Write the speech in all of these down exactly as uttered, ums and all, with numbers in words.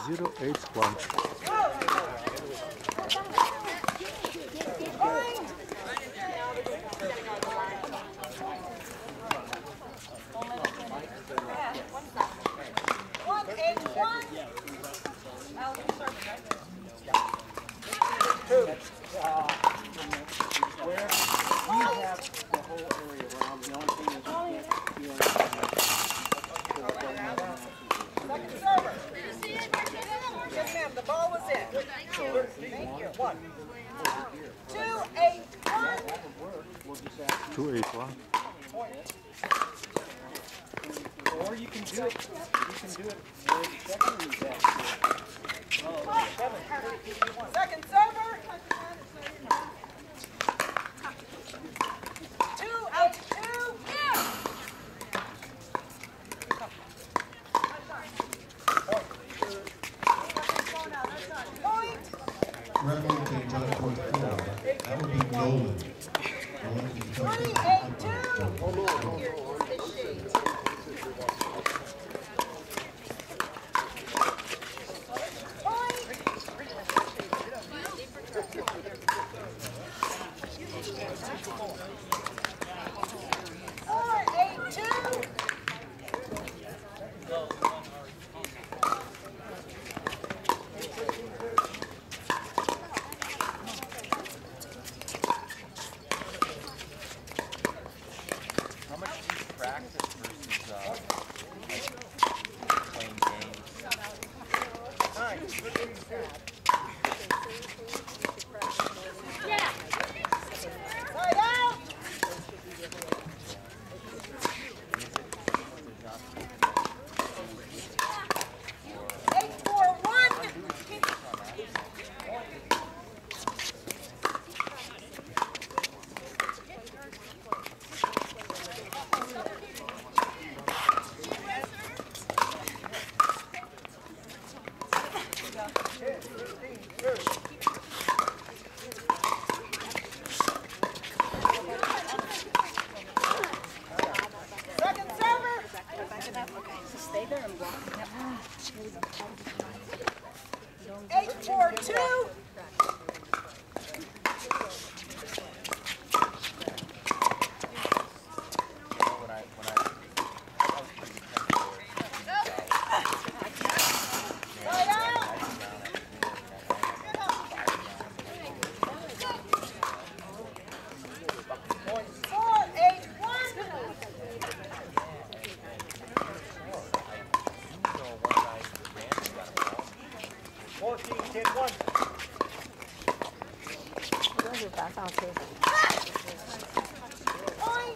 zero eight one. One eight one. Two. Uh, where we have the whole area around, the only thing is you can't do Second server. Yes, ma'am. The ball was in. Thank you. One. Two eight one. Two eight one. Or you can do it. You can do it where the second is at. Oh, seven. Second server. Two eight two. Point. Referee takes out point four. That would be Nolan. Nolan can come Three to eight two. Four eight two. How much do you practice versus uh, playing games? Side out. Eight four one. Second server. Eight four two. You know, when I when I, I was pretty competitive. Side out. Four eight one. fourteen, ten, one. Point.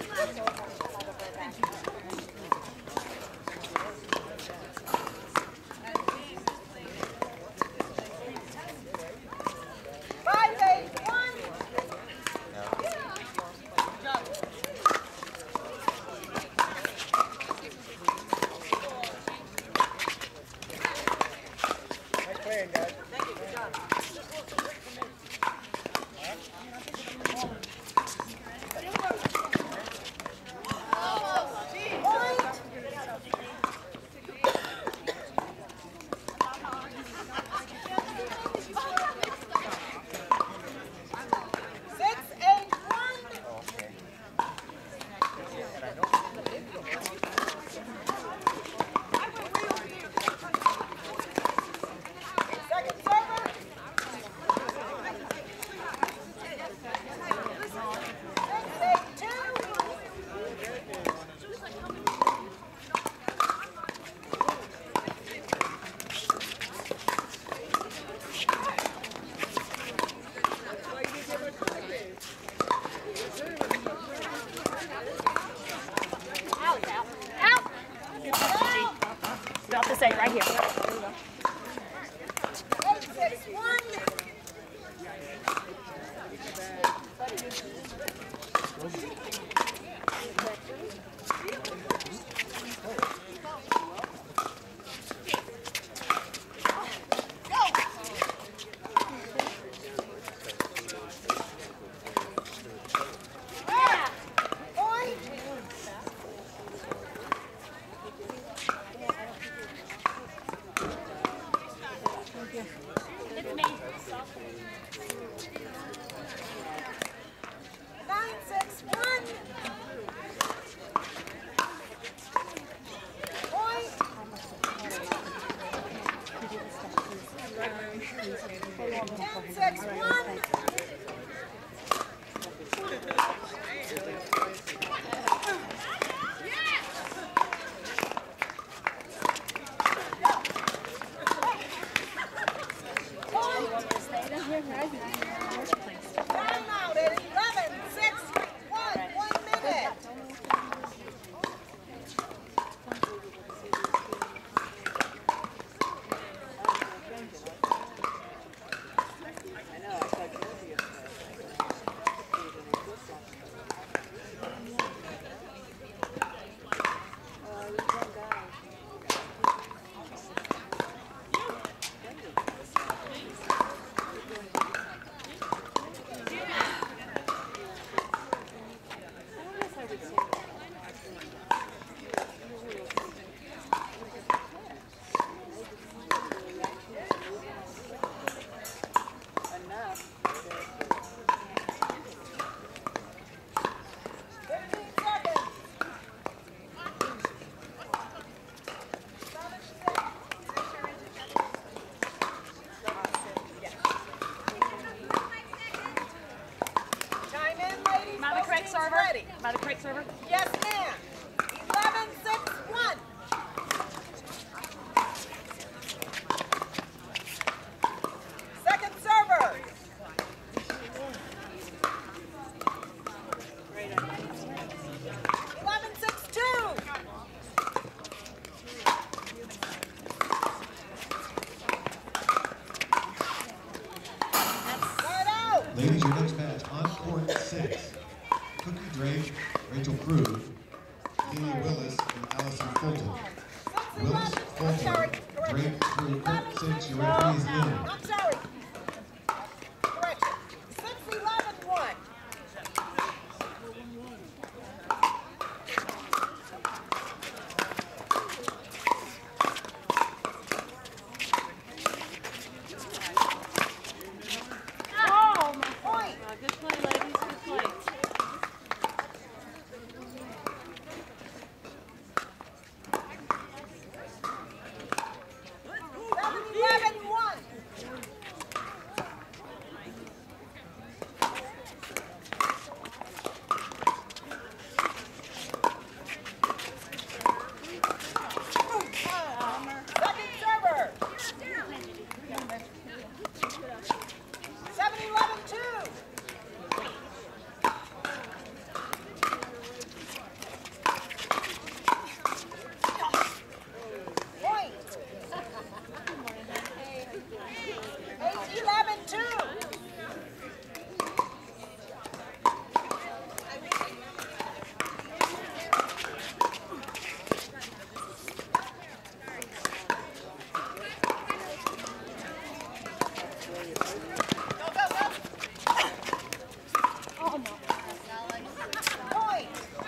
Five eight one. Nice playing, guys. Six eight one. Okay. Second server. Six eight two. About to say right here. Eight six one. Point. Willis I'm sorry. Fulton. Break Correction. to equip six. Your referee is Lynn. I'm sorry. Correction. Six eleven one. Oh, my Point. good play, ladies. Good play. Seven eleven one. Second server. Seven eleven two. Point. Eight eleven two. Point.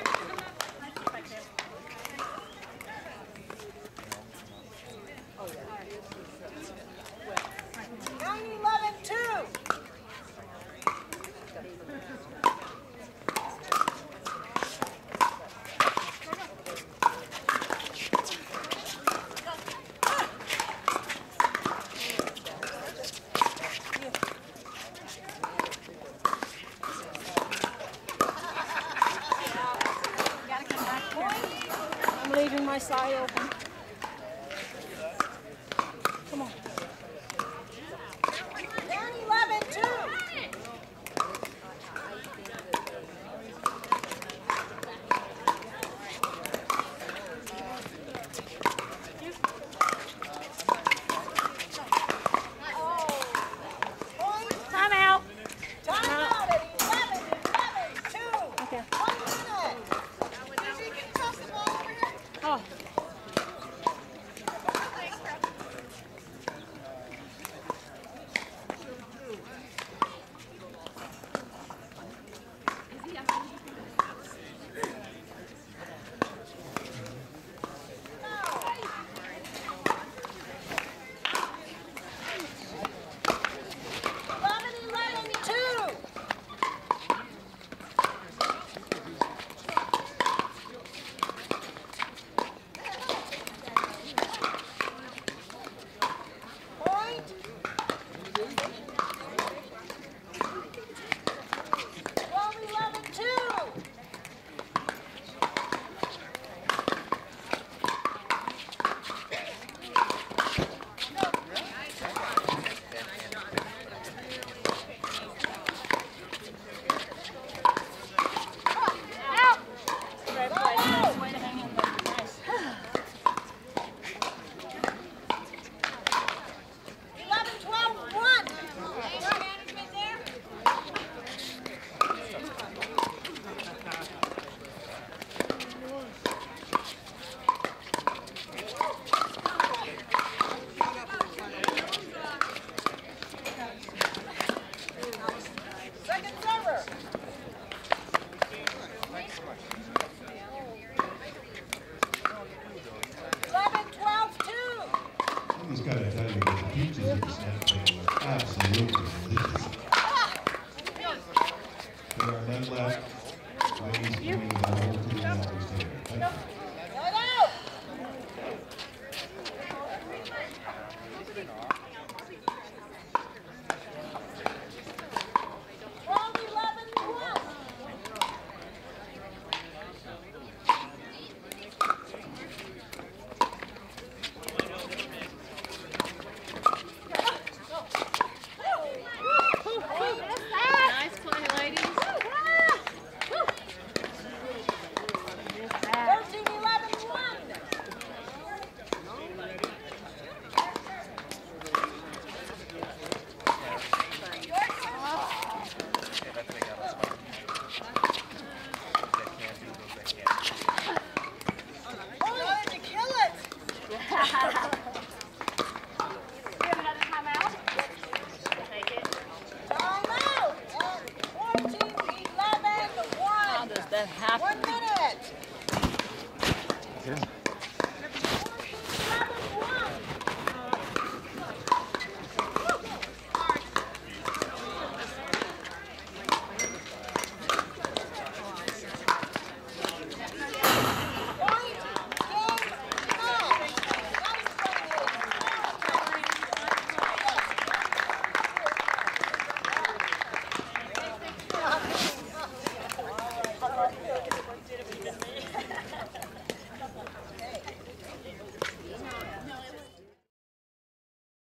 Nine eleven two. I'm leaving my side open. Come on.